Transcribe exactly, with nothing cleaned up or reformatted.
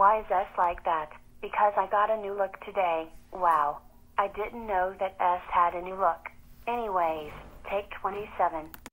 Why is S like that? Because I got a new look today. Wow. I didn't know that S had a new look. Anyways, take twenty-seven.